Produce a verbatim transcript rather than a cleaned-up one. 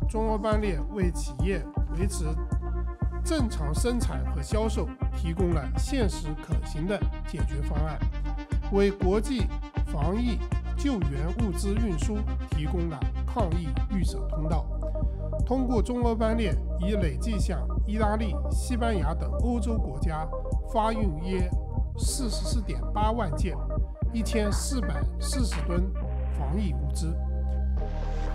中欧班列为企业维持正常生产和销售提供了现实可行的解决方案，为国际防疫救援物资运输提供了抗疫预设通道。通过中欧班列已累计向意大利、西班牙等欧洲国家发运约四十四点八万件、一千四百四十吨防疫物资。